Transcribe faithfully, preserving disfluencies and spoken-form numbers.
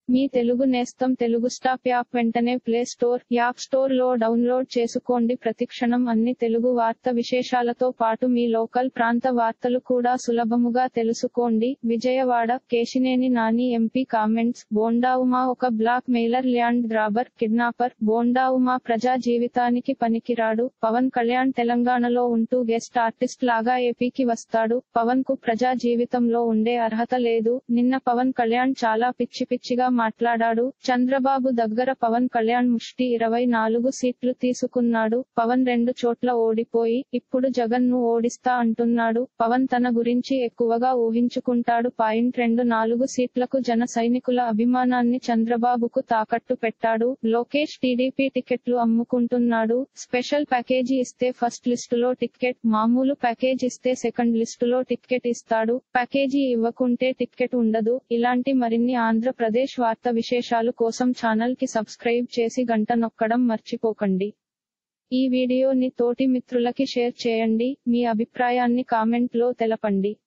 మీ తెలుగు నేస్తం Telugu stop app వెంటనే play store, app store లో డౌన్లోడ్ చేసుకోండి. ప్రతిక్షణం అన్ని తెలుగు వార్త విశేషాలతో పాటు మీ లోకల్ ప్రాంత వార్తలు కూడా సులభముగా తెలుసుకోండి. Vijayawada Kesineni Nani MP comments. బోండా ఉమా ఒక blackmailer, land grabber, kidnapper. Bonda Uma ప్రజా జీవితానికి పనికిరాడు. పవన్ కళ్యాణ్ తెలంగాణలో ఉంటూ గెస్ట్ ఆర్టిస్ట్ లాగా ఏపీకి వస్తాడు. పవన్ కు ప్రజా జీవితంలో ఉండే అర్హత లేదు. నిన్న పవన్ కళ్యాణ్ చాలా పిచ్చి పిచ్చిగా మాట్లాడాడు. చంద్రబాబు దగ్గర పవన్ కళ్యాణ్ ముష్టి ఇరవై నాలుగు సీట్లు తీసుకున్నాడు. పవన్ రెండు చోట్ల ఓడిపోయి ఇప్పుడు జగన్ ను ఓడిస్తా అంటున్నాడు. పవన్ తన గురించి ఎక్కువగా ఊహించుకుంటాడు. పాయింట్ రెండు నాలుగు సీట్లకు జన సైనికుల అభిమానాన్ని చంద్రబాబుకు తాకట్టు పెట్టాడు. లోకేష్ టీడీపీ టికెట్లు అమ్ముకుంటున్నాడు. స్పెషల్ ప్యాకేజీ ఇస్తే ఫస్ట్ లిస్టులో టికెట్, మామూలు ప్యాకేజ్ ఇస్తే సెకండ్ లిస్టులో టికెట్ ఇస్తాడు. ప్యాకేజీ ఇవ్వకుంటే టికెట్ ఉండదు. ఇలాంటి మరిన్ని ఆంధ్రప్రదేశ్ వార్త విశేషాలు కోసం ఛానల్ కి సబ్స్క్రైబ్ చేసి గంట నొక్కడం మర్చిపోకండి. ఈ వీడియోని తోటి మిత్రులకి షేర్ చేయండి. మీ అభిప్రాయాన్ని కామెంట్ లో తెలపండి.